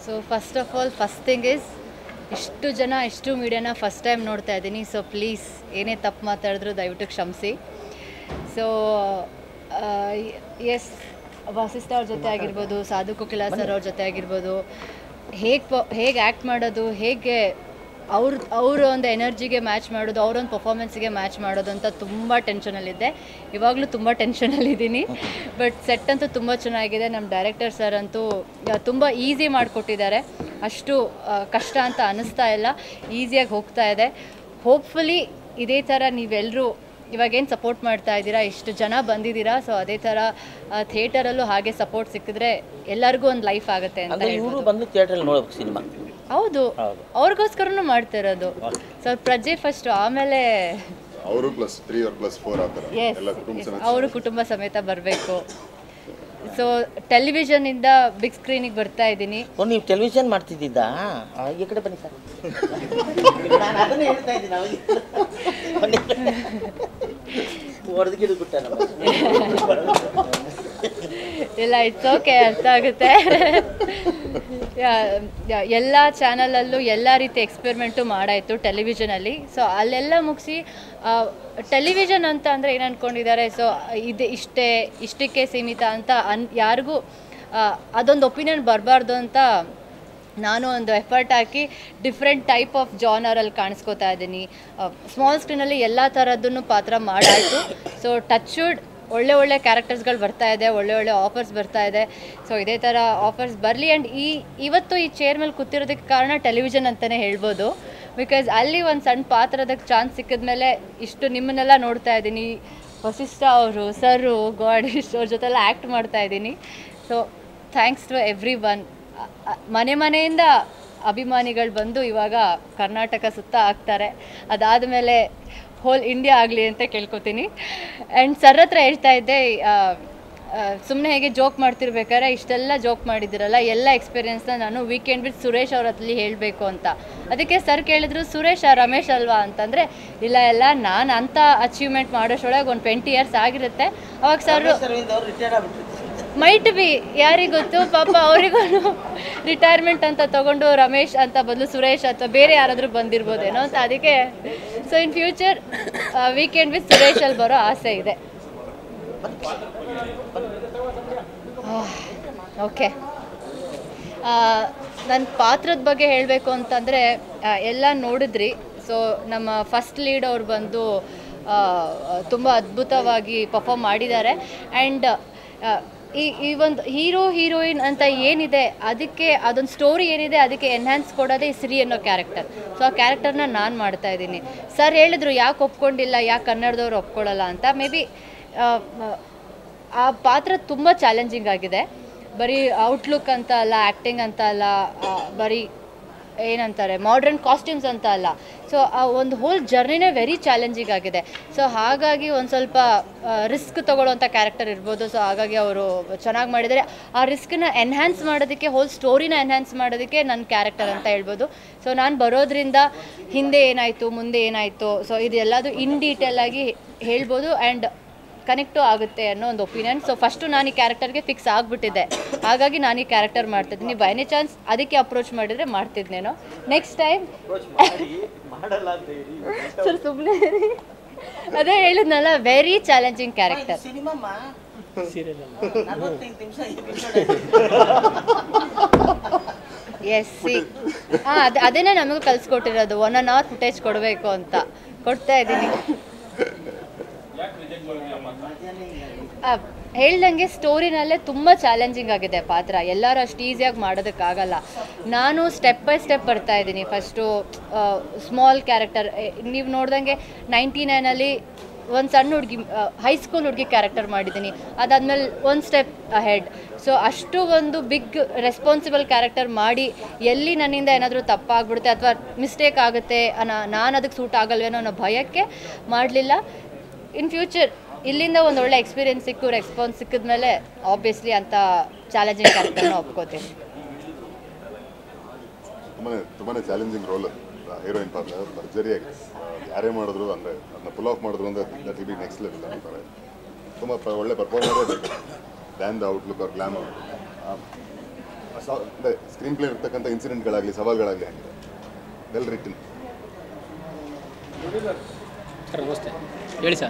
So first of all first thing is ಇಷ್ಟು ಜನ ಇಷ್ಟು ಮೀಡಿಯಾನ ಫಸ್ಟ್ ಟೈಮ್ ನೋಡ್ತಾ ಇದ್ದೀನಿ. ಸೊ ಪ್ಲೀಸ್ ಏನೇ ತಪ್ಪು ಮಾತಾಡಿದ್ರು ದಯವಿಟ್ಟು ಕ್ಷಮಿಸಿ. ಸೊ ಎಸ್, ವಸಿಷ್ಠ ಅವ್ರ ಜೊತೆ ಆಗಿರ್ಬೋದು, ಸಾಧು ಕೋಕಿಲ ಸರ್ ಅವ್ರ ಜೊತೆ ಆಗಿರ್ಬೋದು, ಹೇಗೆ ಆ್ಯಕ್ಟ್ ಮಾಡೋದು, ಹೇಗೆ ಅವ್ರ ಒಂದು ಎನರ್ಜಿಗೆ ಮ್ಯಾಚ್ ಮಾಡೋದು, ಅವರೊಂದು ಪರ್ಫಾರ್ಮೆನ್ಸಿಗೆ ಮ್ಯಾಚ್ ಮಾಡೋದು ಅಂತ ತುಂಬ ಟೆನ್ಷನಲ್ಲಿದ್ದೆ. ಇವಾಗಲೂ ತುಂಬ ಟೆನ್ಷನಲ್ಲಿದ್ದೀನಿ. ಬಟ್ ಸೆಟ್ ಅಂತೂ ತುಂಬ ಚೆನ್ನಾಗಿದೆ. ನಮ್ಮ ಡೈರೆಕ್ಟರ್ ಸರ್ ಅಂತೂ ತುಂಬ ಈಸಿ ಮಾಡಿಕೊಟ್ಟಿದ್ದಾರೆ. ಅಷ್ಟು ಕಷ್ಟ ಅಂತ ಅನ್ನಿಸ್ತಾ ಇಲ್ಲ, ಈಸಿಯಾಗಿ ಹೋಗ್ತಾ ಇದೆ. ಹೋಪ್ಫುಲಿ ಇದೇ ಥರ ನೀವೆಲ್ಲರೂ ಇವಾಗೇನು ಸಪೋರ್ಟ್ ಮಾಡ್ತಾ ಇದ್ದೀರಾ, ಇಷ್ಟು ಜನ ಬಂದಿದ್ದೀರಾ, ಸೊ ಅದೇ ಥರ ಥಿಯೇಟರಲ್ಲೂ ಹಾಗೆ ಸಪೋರ್ಟ್ ಸಿಕ್ಕಿದ್ರೆ ಎಲ್ಲರಿಗೂ ಒಂದು ಲೈಫ್ ಆಗುತ್ತೆ ಅಂತ ಸಿನಿಮಾ. ಹೌದು, ಅವ್ರಿಗೋಸ್ಕರನೂ ಮಾಡ್ತಾ ಇರೋದು. ಸೊ ಪ್ರಜೆ ಫಸ್ಟು, ಆಮೇಲೆ ಅವರು ಕುಟುಂಬ ಸಮೇತ ಬರಬೇಕು. ಸೊ ಟೆಲಿವಿಷನಿಂದ ಬಿಗ್ ಸ್ಕ್ರೀನಿಗೆ ಬರ್ತಾ ಇದ್ದೀನಿ. ನೀವು ಟೆಲಿವಿಷನ್ ಮಾಡ್ತಿದ್ದ ಈ ಕಡೆ ಬನ್ನಿ ಸರ್. ಇಲ್ಲ, ಇಟ್ಸ್ ಓಕೆ, ಅರ್ಥ ಆಗುತ್ತೆ. ಎಲ್ಲ ಚಾನಲಲ್ಲೂ ಎಲ್ಲ ರೀತಿ ಎಕ್ಸ್ಪೆರಿಮೆಂಟು ಮಾಡಾಯಿತು ಟೆಲಿವಿಷನಲ್ಲಿ. ಸೊ ಅಲ್ಲೆಲ್ಲ ಮುಗಿಸಿ ಟೆಲಿವಿಷನ್ ಅಂತ ಅಂದರೆ ಏನು ಅಂದ್ಕೊಂಡಿದ್ದಾರೆ, ಸೊ ಇಷ್ಟಕ್ಕೆ ಸೀಮಿತ ಅಂತ ಯಾರಿಗೂ ಅದೊಂದು ಒಪಿನಿಯನ್ ಬರಬಾರ್ದು ಅಂತ ನಾನು ಒಂದು ಎಫರ್ಟ್ ಹಾಕಿ ಡಿಫ್ರೆಂಟ್ ಟೈಪ್ ಆಫ್ ಜಾನರಲ್ಲಿ ಕಾಣಿಸ್ಕೋತಾ ಇದ್ದೀನಿ. ಸ್ಮಾಲ್ ಸ್ಕ್ರೀನಲ್ಲಿ ಎಲ್ಲ ಥರದ್ದನ್ನು ಪಾತ್ರ ಮಾಡಾಯಿತು. ಸೊ ಟಚ್ವುಡ್ ಒಳ್ಳೆ ಕ್ಯಾರೆಕ್ಟರ್ಸ್ಗಳು ಬರ್ತಾ ಇದೆ, ಒಳ್ಳೆ ಆಫರ್ಸ್ ಬರ್ತಾ ಇದೆ. ಸೊ ಇದೇ ಥರ ಆಫರ್ಸ್ ಬರಲಿ. ಆ್ಯಂಡ್ ಇವತ್ತು ಈ ಚೇರ್ ಮೇಲೆ ಕೂತಿರೋದಕ್ಕೆ ಕಾರಣ ಟೆಲಿವಿಷನ್ ಅಂತಲೇ ಹೇಳ್ಬೋದು. ಬಿಕಾಸ್ ಅಲ್ಲಿ ಒಂದು ಸಣ್ಣ ಪಾತ್ರದ ಚಾನ್ಸ್ ಸಿಕ್ಕಿದ್ಮೇಲೆ ಇಷ್ಟು ನಿಮ್ಮನ್ನೆಲ್ಲ ನೋಡ್ತಾ ಇದ್ದೀನಿ. ವಸಿಷ್ಠ ಅವರು, ಸರು, ಗಾಡ್, ಅವ್ರ ಜೊತೆಲ್ಲ ಆ್ಯಕ್ಟ್ ಮಾಡ್ತಾ ಇದ್ದೀನಿ. So thanks to everyone. ಮನೆಯಿಂದ ಅಭಿಮಾನಿಗಳು ಬಂದು ಇವಾಗ ಕರ್ನಾಟಕ ಸುತ್ತ ಆಗ್ತಾರೆ. ಅದಾದಮೇಲೆ ಹೋಲ್ ಇಂಡಿಯಾ ಆಗಲಿ ಅಂತ ಕೇಳ್ಕೊತೀನಿ. ಆ್ಯಂಡ್ ಸರ್ ಹತ್ರ ಹೇಳ್ತಾ ಇದ್ದೆ, ಸುಮ್ಮನೆ ಹೇಗೆ ಜೋಕ್ ಮಾಡ್ತಿರ್ಬೇಕಾದ್ರೆ ಇಷ್ಟೆಲ್ಲ ಜೋಕ್ ಮಾಡಿದ್ದೀರಲ್ಲ, ಎಲ್ಲ ಎಕ್ಸ್ಪೀರಿಯೆನ್ಸ್ನ ನಾನು ವೀಕೆಂಡ್ ವಿತ್ ಸುರೇಶ್ ಅವ್ರ ಹತ್ರಲ್ಲಿ ಹೇಳಬೇಕು ಅಂತ. ಅದಕ್ಕೆ ಸರ್ ಕೇಳಿದ್ರು, ಸುರೇಶ್ ರಮೇಶ್ ಅಲ್ವಾ ಅಂತಂದರೆ, ಇಲ್ಲ ನಾನು ಅಂಥ ಅಚೀವ್ಮೆಂಟ್ ಮಾಡೋಷ್ಟೊಳಗೆ ಒಂದು 20 years ಆಗಿರುತ್ತೆ. ಅವಾಗ ಸರ್ ಮೈಟ್ ಬಿ, ಯಾರಿಗೆ ಗೊತ್ತು, ಪಾಪ ಅವರಿಗೂ ರಿಟೈರ್ಮೆಂಟ್ ಅಂತ ತೊಗೊಂಡು ರಮೇಶ್ ಅಂತ ಬದಲು ಸುರೇಶ್ ಅಥವಾ ಬೇರೆ ಯಾರಾದರೂ ಬಂದಿರ್ಬೋದೇನೋ ಅಂತ. ಅದಕ್ಕೆ so in future weekend with ಸುರೇಶಲ್ಲಿ ಬರೋ ಆಸೆ ಇದೆ. ಓಕೆ, ನನ್ನ ಪಾತ್ರದ ಬಗ್ಗೆ ಹೇಳಬೇಕು ಅಂತಂದರೆ ಎಲ್ಲ ನೋಡಿದ್ರಿ. ಸೊ ನಮ್ಮ ಫಸ್ಟ್ ಲೀಡ್ ಅವ್ರು ಬಂದು ತುಂಬ ಅದ್ಭುತವಾಗಿ ಪರ್ಫಾರ್ಮ್ ಮಾಡಿದ್ದಾರೆ. ಆ್ಯಂಡ್ ಈ ಒಂದು ಹೀರೋಯಿನ್ ಅಂತ ಏನಿದೆ, ಅದಕ್ಕೆ ಅದೊಂದು ಸ್ಟೋರಿ ಏನಿದೆ ಅದಕ್ಕೆ ಎನ್ಹ್ಯಾನ್ಸ್ ಕೊಡೋದೇ ಶ್ರೀ ಅನ್ನೋ ಕ್ಯಾರೆಕ್ಟರ್. ಸೊ ಆ ಕ್ಯಾರೆಕ್ಟರ್ನ ನಾನು ಮಾಡ್ತಾ ಇದ್ದೀನಿ. ಸರ್ ಹೇಳಿದ್ರು ಯಾಕೆ ಒಪ್ಕೊಂಡಿಲ್ಲ, ಯಾಕೆ ಕನ್ನಡದವ್ರು ಒಪ್ಕೊಳ್ಳಲ್ಲ ಅಂತ. ಮೇ ಬಿ ಆ ಪಾತ್ರ ತುಂಬ ಚಾಲೆಂಜಿಂಗ್ ಆಗಿದೆ. ಬರೀ ಔಟ್ಲುಕ್ ಅಂತ ಅಲ್ಲ, ಆ್ಯಕ್ಟಿಂಗ್ ಅಂತ ಅಲ್ಲ, ಬರೀ ಏನಂತಾರೆ ಮಾಡ್ರನ್ ಕಾಸ್ಟ್ಯೂಮ್ಸ್ ಅಂತ ಅಲ್ಲ. ಸೊ ಆ ಒಂದು ಹೋಲ್ ಜರ್ನಿನೇ ವೆರಿ ಚಾಲೆಂಜಿಂಗ್ ಆಗಿದೆ. ಸೊ ಹಾಗಾಗಿ ಒಂದು ಸ್ವಲ್ಪ ರಿಸ್ಕ್ ತೊಗೊಳ್ಳೋವಂಥ ಕ್ಯಾರೆಕ್ಟರ್ ಇರ್ಬೋದು. ಸೊ ಹಾಗಾಗಿ ಅವರು ಚೆನ್ನಾಗಿ ಮಾಡಿದ್ದಾರೆ. ಆ ರಿಸ್ಕನ್ನ ಎನ್ಹ್ಯಾನ್ಸ್ ಮಾಡೋದಕ್ಕೆ, ಹೋಲ್ ಸ್ಟೋರಿನ ಎನ್ಹ್ಯಾನ್ಸ್ ಮಾಡೋದಕ್ಕೆ ನನ್ನ ಕ್ಯಾರೆಕ್ಟರ್ ಅಂತ ಹೇಳ್ಬೋದು. ಸೊ ನಾನು ಬರೋದ್ರಿಂದ ಹಿಂದೆ ಏನಾಯಿತು, ಮುಂದೆ ಏನಾಯಿತು, ಸೊ ಇದೆಲ್ಲದು ಇನ್ ಡೀಟೇಲ್ ಆಗಿ ಹೇಳ್ಬೋದು. ಆ್ಯಂಡ್ ಕನೆಕ್ಟು ಆಗುತ್ತೆ ಅನ್ನೋ ಒಂದು ಒಪಿನಿಯನ್. ಸೊ ಫಸ್ಟು ನಾನು ಈ ಕ್ಯಾರೆಕ್ಟರ್ಗೆ ಫಿಕ್ಸ್ ಆಗಿಬಿಟ್ಟಿದ್ದೆ, ಹಾಗಾಗಿ ನಾನು ಈ ಕ್ಯಾರೆಕ್ಟರ್ ಮಾಡ್ತಿದ್ದೀನಿ. ಬೈ ಎನಿ ಚಾನ್ಸ್ ಅದಕ್ಕೆ ಅಪ್ರೋಚ್ ಮಾಡಿದರೆ ಮಾಡ್ತಿದ್ನೇನೋ. ನೆಕ್ಸ್ಟ್ ಟೈಮ್ ಸರ್ ಸುಮ್ಮನೆ ಅದೇ ಹೇಳಿದ್ನಲ್ಲ, very challenging character. S C ಅದೇನೇ ನಮಗೂ ಕಲಿಸ್ಕೊಟ್ಟಿರೋದು, 1.5 hour ಫುಟೇಜ್ ಕೊಡಬೇಕು ಅಂತ. ಕೊಡ್ತಾ ಇದ್ದೀನಿ. ಹೇಳ್ದಂಗೆ ಸ್ಟೋರಿನಲ್ಲೇ ತುಂಬ ಚಾಲೆಂಜಿಂಗ್ ಆಗಿದೆ ಪಾತ್ರ. ಎಲ್ಲರೂ ಅಷ್ಟು ಈಸಿಯಾಗಿ ಮಾಡೋದಕ್ಕಾಗಲ್ಲ. ನಾನು ಸ್ಟೆಪ್ ಬೈ ಸ್ಟೆಪ್ ಬರ್ತಾ ಇದ್ದೀನಿ. ಫಸ್ಟು ಸ್ಮಾಲ್ ಕ್ಯಾರೆಕ್ಟರ್, ನೀವು ನೋಡ್ದಂಗೆ 99 ಒಂದು ಸಣ್ಣ ಹುಡುಗಿ, ಹೈಸ್ಕೂಲ್ ಹುಡುಗಿ ಕ್ಯಾರೆಕ್ಟರ್ ಮಾಡಿದ್ದೀನಿ. ಅದಾದಮೇಲೆ ಒಂದು ಸ್ಟೆಪ್ ಅಹೆಡ್. ಸೊ ಅಷ್ಟು ಒಂದು ಬಿಗ್ ರೆಸ್ಪಾನ್ಸಿಬಲ್ ಕ್ಯಾರೆಕ್ಟರ್ ಮಾಡಿ ಎಲ್ಲಿ ನನ್ನಿಂದ ಏನಾದರೂ ತಪ್ಪಾಗ್ಬಿಡುತ್ತೆ ಅಥವಾ ಮಿಸ್ಟೇಕ್ ಆಗುತ್ತೆ, ನಾನು ಅದಕ್ಕೆ ಸೂಟ್ ಆಗಲ್ವೇನೋ ಅನ್ನೋ ಭಯಕ್ಕೆ ಮಾಡಲಿಲ್ಲ. ಇನ್ ಫ್ಯೂಚರ್ ಇಲ್ಲಿಂದ ಒಂದು ಒಳ್ಳೆ ಎಕ್ಸ್ಪೀರಿಯನ್ಸ್ ಸಿಕ್ಕು, ರೆಸ್ಪಾನ್ಸ್ ಸಿಕ್ಕಿದ್ಮೇಲೆ ಆಬ್ವಿಯಸ್ಲಿ ಅಂತ ಚಾಲೆಂಜಿಂಗ್ ಕ್ಯಾರೆಕ್ಟರ್ನ ಒಪ್ಕೋತೀನಿ. ತುಂಬಾ ಚಾಲೆಂಜಿಂಗ್ ರೋಲ್ ಹೀರೋಯಿನ್ ಪಾತ್ರ. ಭರ್ಜರಿಯಾಗಿ ಯಾರೇ ಮಾಡಿದ್ರು ಅಂದರೆ ಅದನ್ನ ಪುಲ್ ಆಫ್ ಮಾಡಿದ್ರು ಅಂದರೆ that will be next level ಅಂತಾರೆ. ತುಂಬ ಒಳ್ಳೆ ಪರ್ಫಾರ್ಮರೇ ಬೇಕು ದ್ಯಾನ್ ದ ಔಟ್ಲುಕ್ ಅವ್ರ ಗ್ಲಾಮರ್. ಅಂದರೆ ಸ್ಕ್ರೀನ್ ಪ್ಲೇ ಇರ್ತಕ್ಕಂಥ ಇನ್ಸಿಡೆಂಟ್ಗಳಾಗಲಿ ಸವಾಲ್ಗಳಾಗಲಿ ಆಗಿದೆ ವೆಲ್ ರಿಟನ್. ಸರ್ ನಮಸ್ತೆ ಹೇಳಿ ಸರ್.